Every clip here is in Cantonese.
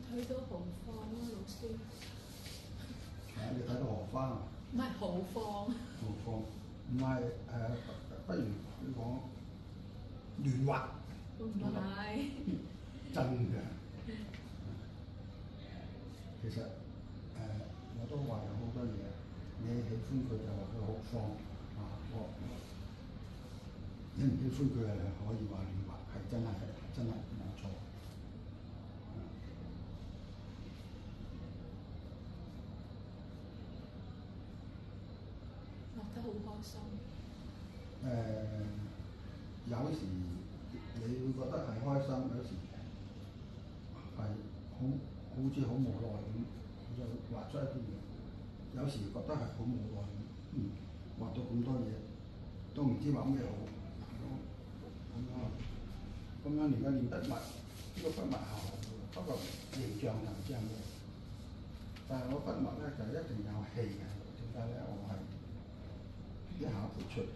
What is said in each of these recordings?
睇到豪放啊，老師。 你睇到荷花啊？ 唔係豪放。 豪放，唔係不如你講亂畫。 唔係。 真嘅。其實我都話有好多嘢，你喜歡佢就話佢豪放啊，你唔喜歡佢係可以話亂畫，係真係冇錯。 畫得好開心。 有時你會覺得係開心，有時係好似好無奈咁，就畫出一啲嘢。有時覺得係好無奈咁，畫到咁多嘢，都唔知畫咩好。咁樣而家練筆墨，呢個筆墨係好嘅，不過形象就唔知係咩。但係我筆墨咧就一定有氣嘅，點解咧？我係一下撥出。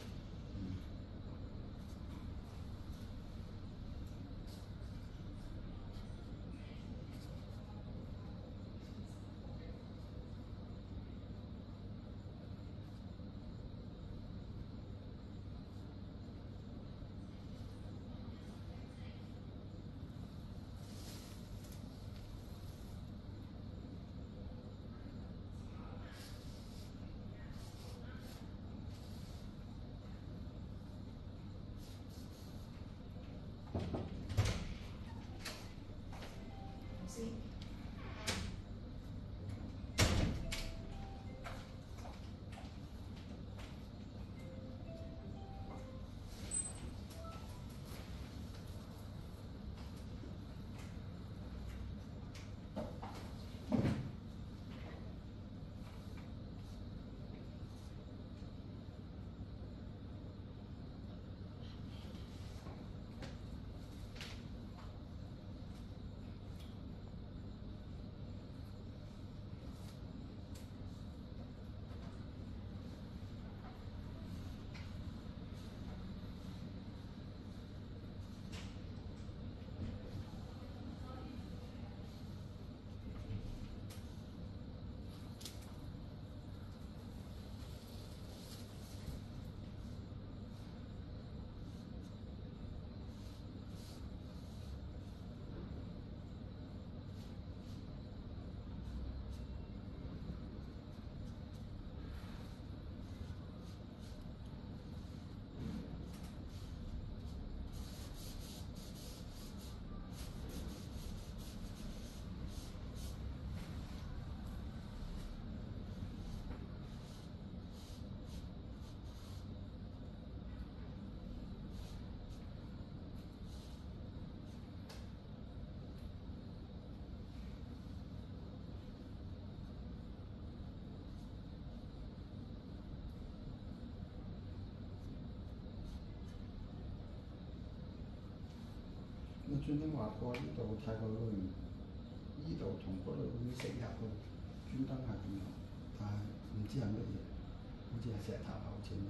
我專登畫過呢度睇過嗰邊，呢度同嗰度嗰啲石入去，專登係咁樣，但係唔知係乜嘢，好似係石頭口似嘅。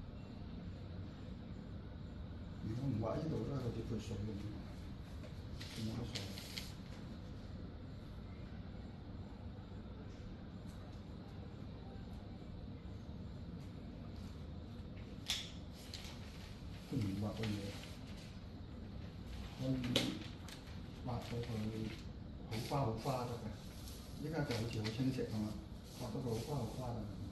如果唔畫呢度咧，好似潑水咁樣，冇乜水。都唔畫嘅嘢。可以畫到佢好花得嘅，依家就好似好清晰咁啊，畫到佢好花得。